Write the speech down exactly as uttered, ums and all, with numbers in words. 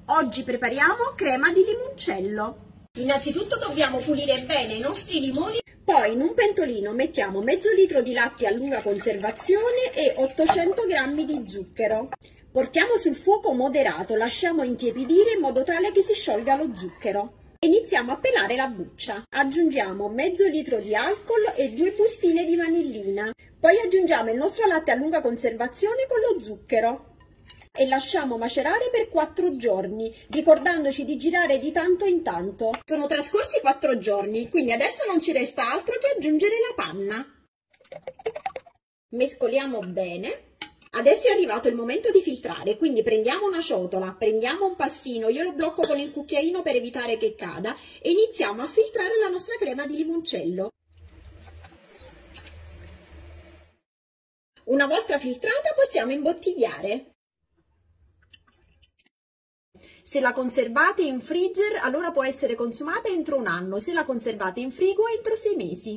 Oggi prepariamo crema di limoncello. Innanzitutto dobbiamo pulire bene i nostri limoni. Poi in un pentolino mettiamo mezzo litro di latte a lunga conservazione e ottocento grammi di zucchero. Portiamo sul fuoco moderato, lasciamo intiepidire in modo tale che si sciolga lo zucchero. Iniziamo a pelare la buccia. Aggiungiamo mezzo litro di alcol e due bustine di vanillina. Poi aggiungiamo il nostro latte a lunga conservazione con lo zucchero e lasciamo macerare per quattro giorni, ricordandoci di girare di tanto in tanto. Sono trascorsi quattro giorni, quindi adesso non ci resta altro che aggiungere la panna. Mescoliamo bene. Adesso è arrivato il momento di filtrare, quindi prendiamo una ciotola, prendiamo un passino, io lo blocco con il cucchiaino per evitare che cada e iniziamo a filtrare la nostra crema di limoncello. Una volta filtrata possiamo imbottigliare. Se la conservate in freezer, allora può essere consumata entro un anno, se la conservate in frigo entro sei mesi.